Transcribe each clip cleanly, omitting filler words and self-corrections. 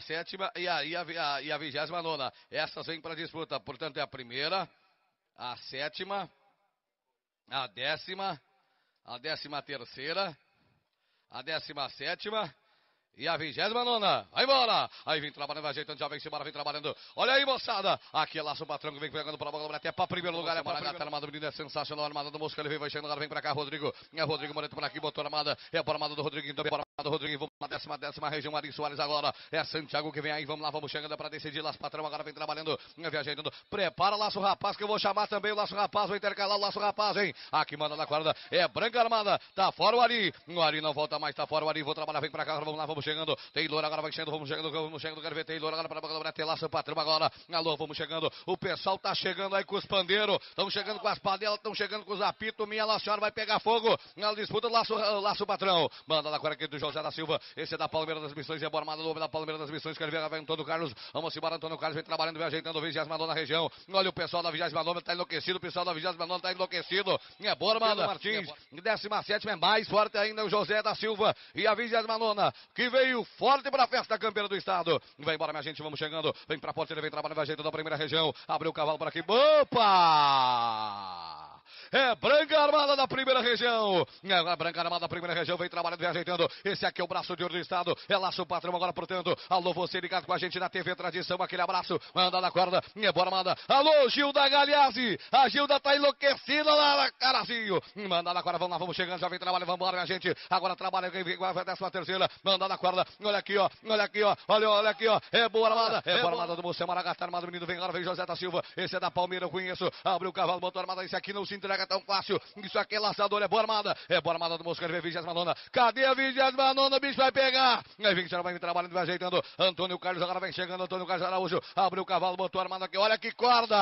sétima e a 29ª. Essas vêm para disputa, portanto é a primeira, a sétima, a 10ª, a 13ª, a 17ª. E a 29ª, vai embora. Aí vem trabalhando, vai ajeitando, já vem embora, vem trabalhando. Olha aí, moçada. Aqui é Laço Patrão que vem pegando para a bola, até para primeiro lugar. É para a gata armada, menino, é sensacional. Armada do Mosca, ele vem, vai chegando agora, vem para cá, Rodrigo. É Rodrigo Moreto por aqui, botou armada. É para a armada do Rodrigo, então, para a armada do Rodrigo. Vamos na décima região, Ari Soares agora. É Santiago que vem aí, vamos lá, vamos chegando para decidir. Laço Patrão agora vem trabalhando, vem ajeitando. Prepara Laço Rapaz, que eu vou chamar também o Laço Rapaz, vou intercalar o Laço Rapaz, hein. Aqui manda na corda, é Branca Armada, tá fora o Ari. O Ari não volta mais, tá fora o Ari. Vou trabalhar, vem para cá, vamos lá, vamos chegando. Tem Loura agora vai chegando, vamos chegando, quero ver, tem Loura agora para ter Laço Patrão agora. Alô, vamos chegando, o pessoal tá chegando aí com os pandeiros, estão chegando com as panelas, estão chegando com os apitos, minha Nossa Senhora vai pegar fogo, na disputa do Laço Patrão. Manda lá agora aqui do José da Silva, esse é da Palmeiras das Missões, é Bormada do da Palmeiras das Missões, quero ver, vai Antônio Carlos, vamos embora, Antônio Carlos vem trabalhando, vem ajeitando, 29ª região. Olha o pessoal da 29ª tá enlouquecido, o pessoal da 29ª tá enlouquecido, é Bormada Martins, 17ª é mais forte ainda o José da Silva, e a 29ª que veio forte para a festa campeã do estado. Vai embora, minha gente, vamos chegando. Vem pra porta, ele vem trabalhando, vai ajeitando da primeira região. Abriu o cavalo por aqui. Opa! É Branca Armada da primeira região. É Branca Armada da primeira região. Vem trabalhando, vem ajeitando. Esse aqui é o braço de ouro do estado. É Laço Patrão agora, portanto. Alô, você ligado com a gente na TV Tradição. Aquele abraço. Manda na corda. É Boa Armada. Alô, Gilda Galeazzi. A Gilda tá enlouquecida lá na Carazinho. Manda na corda. Vamos lá, vamos chegando. Já vem trabalhando. Vamos embora, minha gente. Agora trabalha. Vem a 13ª. Manda na corda. Olha aqui, ó. Olha aqui, ó. Olha aqui, ó. É Boa Armada. É Boa Armada do Moça Maragata. Armado, menino. Vem agora. Vem José da Silva. Esse é da Palmeiras. Eu conheço. Abriu o cavalo. Botou Armada. Esse aqui não se entrega tão fácil. Isso aqui é laçador, é Boa Armada. É Boa Armada do Mosca, ele vem 29ª. Cadê a 29ª? O bicho vai pegar. Aí vem, vai trabalhando, vai ajeitando. Antônio Carlos agora vem chegando. Antônio Carlos Araújo. Abriu o cavalo, botou a armada aqui. Olha que corda.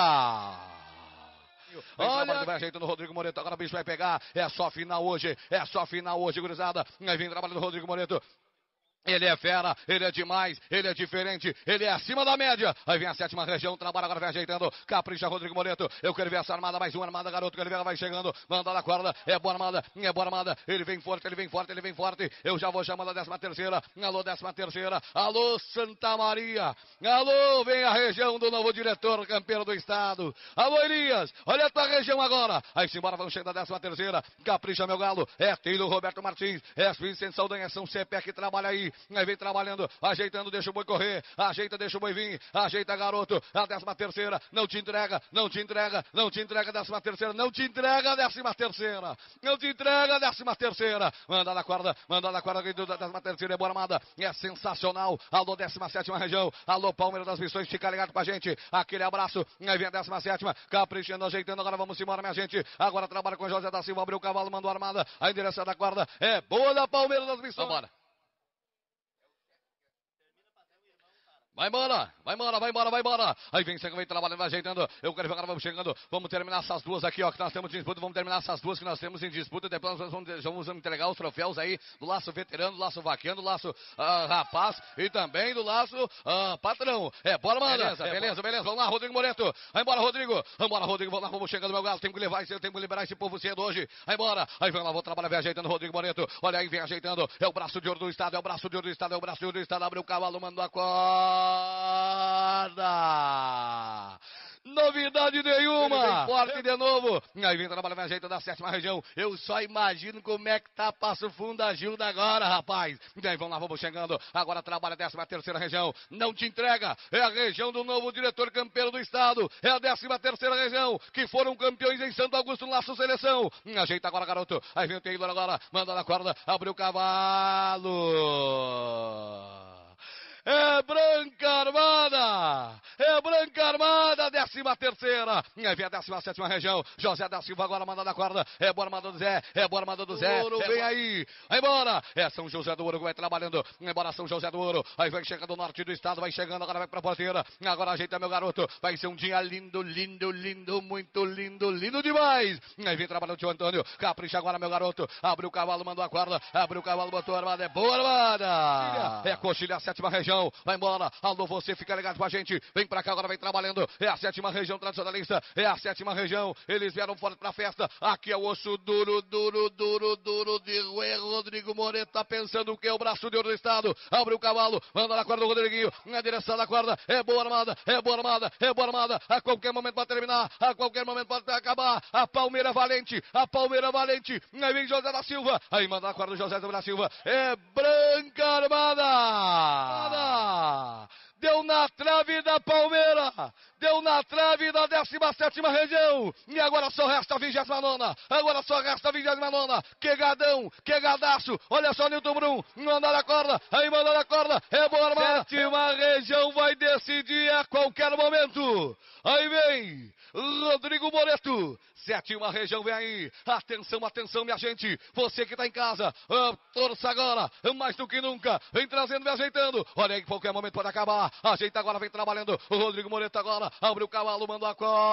Olha, vai ajeitando o Rodrigo Moreto. Agora o bicho vai pegar. É só final hoje. É só final hoje, gurizada. Aí vem trabalhando o Rodrigo Moreto. Ele é fera, ele é demais, ele é diferente, ele é acima da média. Aí vem a 7ª região, trabalha agora, vai ajeitando. Capricha Rodrigo Moreto. Eu quero ver essa armada, mais uma armada, garoto. Quero ver, ela vai chegando, manda na corda. É Boa Armada, é Boa Armada. Ele vem forte, ele vem forte, ele vem forte. Eu já vou chamando a 13ª. Alô, 13ª. Alô, Santa Maria. Alô, vem a região do novo diretor campeão do estado. Alô, Elias. Olha a tua região agora. Aí simbora, vamos chegando a 13ª. Capricha, meu galo. É Tilo Roberto Martins. É Vicente Saldanha, São Cepé que trabalha aí. Aí vem trabalhando, ajeitando, deixa o boi correr, ajeita, deixa o boi vir, ajeita, garoto, a 13ª, não te entrega, não te entrega, não te entrega, 13ª, não te entrega, 13ª, não te entrega, 13ª, manda na corda, aqui da 13ª, é Boa Armada, é sensacional, alô, 17ª região, alô, Palmeiras das Missões, fica ligado com a gente, aquele abraço, aí vem a 17ª, caprichando, ajeitando, agora vamos embora, minha gente, agora trabalha com José da Silva, abriu o cavalo, mandou a armada, a endereçada da corda, é boa da Palmeiras das Missões. Vambora. Vai embora. Aí vem trabalhando, vai ajeitando. Eu quero ver agora, vamos chegando. Vamos terminar essas duas aqui, ó, que nós temos em disputa. Vamos terminar essas duas que nós temos em disputa. Depois nós vamos entregar os troféus aí do laço veterano, do laço vaqueano, do laço rapaz e também do laço patrão. É, bora, manda. Beleza. Vamos lá, Rodrigo Moreto. Vai embora, Rodrigo. Vamos lá, vamos chegando, meu galo. Temos que liberar esse povo cedo hoje. Vai embora. Aí vem lá, vou trabalhar, vem ajeitando, Rodrigo Moreto. Olha aí, vem ajeitando. É o braço de ouro do estado, Abre o cavalo, mandou a corda. Novidade nenhuma. Forte de novo. Aí vem trabalhando na jeito da 7ª região. Eu só imagino como é que tá Passo Fundo da Gilda agora, rapaz. E aí, vamos lá, vamos chegando. Agora trabalha a 13ª região. Não te entrega. É a região do novo diretor campeão do estado. É a 13ª região. Que foram campeões em Santo Augusto no Laço Seleção. Ajeita agora, garoto. Aí vem o Taylor agora. Manda na corda. Abriu o cavalo. É Branca Armada, 13ª, aí vem a 17ª região, José da Silva agora manda na corda, é Boa Armada do Zé, Ouro, vem aí, vai embora, é São José do Ouro, vai trabalhando, embora São José do Ouro, aí vai chegando do norte do estado, vai chegando, agora vai pra porteira, agora ajeita meu garoto, vai ser um dia lindo, muito lindo demais, aí vem trabalhando o tio Antônio, capricha agora meu garoto, abriu o cavalo, mandou a corda, abriu o cavalo, botou a armada, é Boa Armada, é Coxilha, a 7ª região, vai embora, alô, você fica ligado com a gente, vem pra cá, agora vem trabalhando, é a 7ª sétima região tradicionalista, é a sétima região, eles vieram forte pra festa, aqui é o osso duro de Rui. Rodrigo Moreto tá pensando o que é o braço de ouro do estado, abre o cavalo, manda na corda do Rodriguinho, na direção da corda, é boa armada, a qualquer momento pode terminar, a qualquer momento pode acabar, a Palmeira Valente, aí vem José da Silva, aí manda na corda do José da Silva, é branca armada, deu na trave da Palmeira, deu na trave da 17ª região, e agora só resta a 29ª, que gadão, que gadaço, olha só Nilton Brum, manda na corda, aí manda na corda, é boa armada, 7ª região vai decidir a qualquer momento, aí vem Rodrigo Moreto, 7ª região vem aí, atenção minha gente, você que tá em casa, torça agora, mais do que nunca, vem trazendo, me ajeitando, olha aí que qualquer momento pode acabar, ajeita agora, vem trabalhando, o Rodrigo Moreto agora, abre o cavalo, mandou a corda,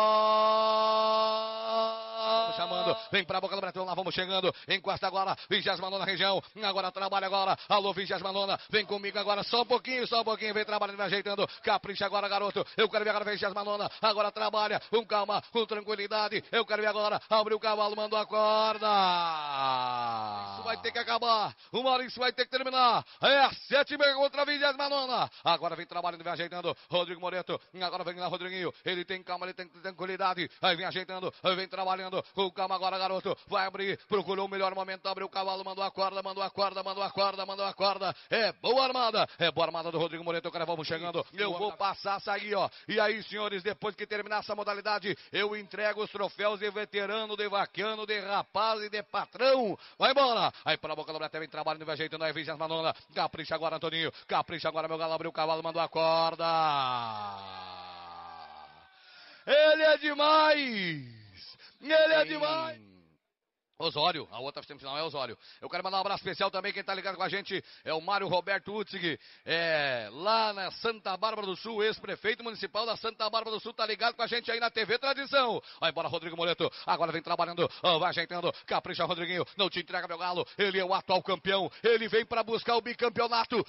chamando, vem pra boca do Bretão, lá vamos chegando, encosta agora, 29ª região, agora trabalha agora, alô 29ª, vem comigo agora, só um pouquinho, vem trabalhando, me ajeitando, capricha agora garoto, eu quero ver agora 29ª, agora trabalha, com calma, com tranquilidade, eu quero ver agora, abre o cavalo, mandou a corda, isso vai ter que acabar, uma hora isso vai ter que terminar, é a 7ª contra a 29ª, agora vem trabalhando, vem ajeitando, Rodrigo Moreto, agora vem lá Rodriguinho, ele tem calma, ele tem tranquilidade, aí vem ajeitando, vem trabalhando, com calma agora garoto, vai abrir, procurou o melhor momento, abriu o cavalo, mandou a corda, é boa armada do Rodrigo Moreto, agora vamos chegando, eu vou passar essa aí, ó, e aí senhores, depois que terminar essa modalidade, eu entrego os troféus de veterano, de vaquiano, de rapaz e de patrão, vai embora, aí pela boca do Brete, vem trabalhando, vem ajeitando, aí vem Jasmanona, capricha agora Antoninho, capricha agora meu galo, abriu o cavalo, mandou a corda, ele é demais! Osório, a outra semifinal é Osório. Eu quero mandar um abraço especial também, quem tá ligado com a gente é o Mário Roberto Utzig, lá na Santa Bárbara do Sul, ex-prefeito municipal da Santa Bárbara do Sul, tá ligado com a gente aí na TV Tradição. Vai embora Rodrigo Moreto, agora vem trabalhando, vai ajeitando, capricha Rodriguinho, não te entrega meu galo, ele é o atual campeão, ele vem pra buscar o bicampeonato,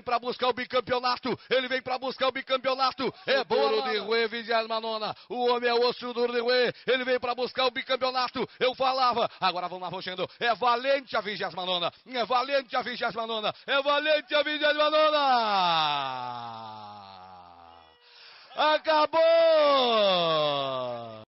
é boa de Rui, 29ª, o homem é o osso duro de Rui, ele vem pra buscar o bicampeonato, eu falava, agora vamos arrochando, é valente a 29ª, acabou!